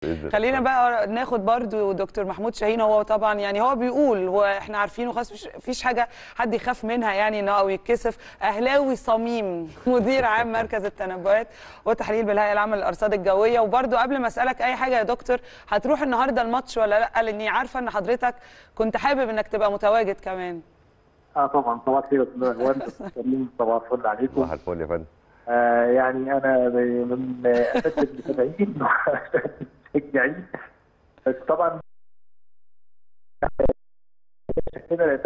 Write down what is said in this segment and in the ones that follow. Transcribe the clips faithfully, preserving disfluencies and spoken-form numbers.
خلينا بقى ناخد برضو دكتور محمود شاهين. هو طبعا يعني هو بيقول واحنا عارفينه خلاص مفيش فيش حاجه حد يخاف منها يعني انه او يتكسف. اهلاوي صميم، مدير عام مركز التنبؤات والتحليل بالهيئه العامه للارصاد الجويه. وبرضو قبل ما اسالك اي حاجه يا دكتور، هتروح النهارده الماتش ولا لا؟ لاني عارفه ان حضرتك كنت حابب انك تبقى متواجد كمان. اه طبعا صباح الخير يا استاذ هوند. صباح الفل عليكم. صباح الفل يا فندم. آه يعني انا من اشد المتابعين ومشجعين، بس طبعا كده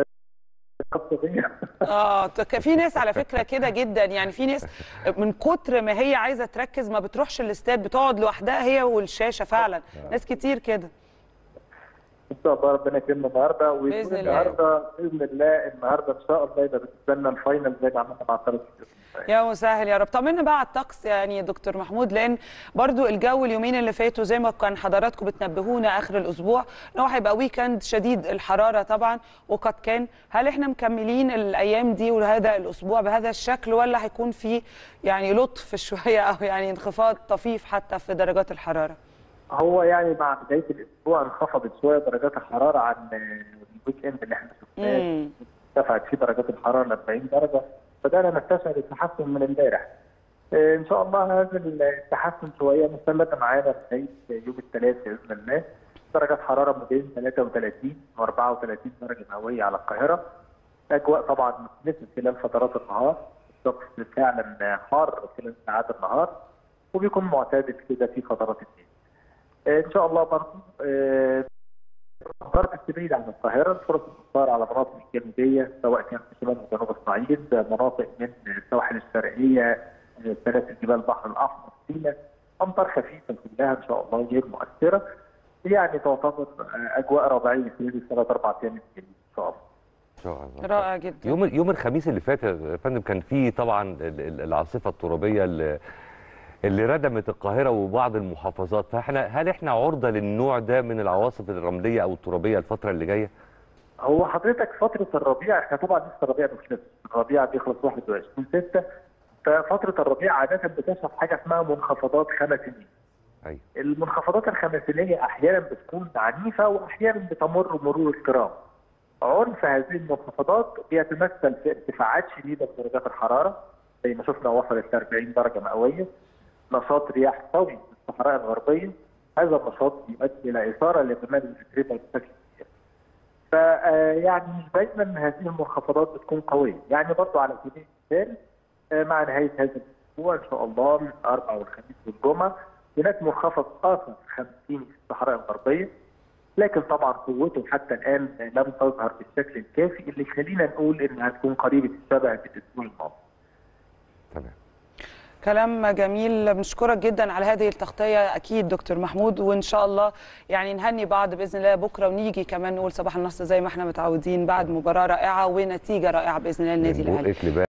اه في ناس على فكره كده جدا، يعني في ناس من كتر ما هي عايزه تركز ما بتروحش الاستاد، بتقعد لوحدها هي والشاشه. فعلا ناس كتير كده. ان شاء الله ربنا يكرمنا النهارده ويكون النهارده باذن الله. النهارده ان شاء الله يبقى بالنسبه لنا الفاينل زي ما عملنا مع الثلاث. يا مسهل يا رب. طمنا بقى على الطقس يعني يا دكتور محمود، لان برضو الجو اليومين اللي فاتوا زي ما كان حضراتكم بتنبهونا اخر الاسبوع ان هو هيبقى ويكند شديد الحراره طبعا، وقد كان. هل احنا مكملين الايام دي وهذا الاسبوع بهذا الشكل، ولا هيكون في يعني لطف شويه او يعني انخفاض طفيف حتى في درجات الحراره؟ هو يعني مع بدايه الاسبوع انخفضت شويه درجات الحراره عن الويك اند اللي احنا شفناه، ارتفعت فيه درجات الحراره ل أربعين درجه. بدانا نستشعر التحسن من امبارح. ان شاء الله هذا التحسن شويه مستمر معانا لغايه يوم الثلاث باذن الله. درجات حراره ما بين ثلاثة وثلاثين وأربعة وثلاثين درجه مئويه على القاهره. اجواء طبعا متنسب خلال فترات النهار، الطقس فعلا حار خلال ساعات النهار وبيكون معتدل كده في فترات الليل. ان شاء الله برضه الامطار بس بعيد عن القاهره، فرص الامطار على مناطق الجنوبيه سواء كان في شمال وجنوب الصعيد، مناطق من السواحل الشرقيه، سلاسل جبال البحر الاحمر، سيناء. امطار خفيفه كلها ان شاء الله غير مؤثره، يعني تعتبر اجواء ربيعيه خلال الثلاث اربع ايام الجايين ان شاء الله. ان شاء الله. رائع جدا. يوم يوم الخميس اللي فات يا فندم كان في طبعا العاصفه الترابيه اللي اللي ردمت القاهره وبعض المحافظات، فاحنا هل احنا عرضه للنوع ده من العواصف الرمليه او الترابيه الفتره اللي جايه؟ هو حضرتك فتره الربيع احنا طبعا لسه الربيع ما خلصش، الربيع بيخلص واحد وعشرين ستة، ففتره الربيع عاده بتشهد حاجه اسمها منخفضات خمسينيه. ايوه. المنخفضات الخمسينيه احيانا بتكون عنيفه واحيانا بتمر مرور الكرام. عنف هذه المنخفضات بيتمثل في ارتفاعات شديده في درجات الحراره زي ما شفنا وصلت ل أربعين درجه مئويه. نشاط رياح قوي في الصحراء الغربيه، هذا النشاط يؤدي الى اثاره لرمال الاتربه بشكل كبير. فيعني مش دايما هذه المنخفضات بتكون قويه، يعني برضه على سبيل المثال مع نهايه هذا الاسبوع ان شاء الله من الاربعاء والخميس والجمعه هناك منخفض اخر خمسين في الصحراء الغربيه، لكن طبعا قوته حتى الان لم تظهر بالشكل الكافي اللي يخلينا نقول انها هتكون قريبه الشبه بالاسبوع الماضي. تمام. كلام جميل، بنشكرك جدا على هذه التغطيه اكيد دكتور محمود، وان شاء الله يعني نهني بعض باذن الله بكره ونيجي كمان نقول صباح النصر زي ما احنا متعودين بعد مباراه رائعه ونتيجه رائعه باذن الله للنادي الاهلي.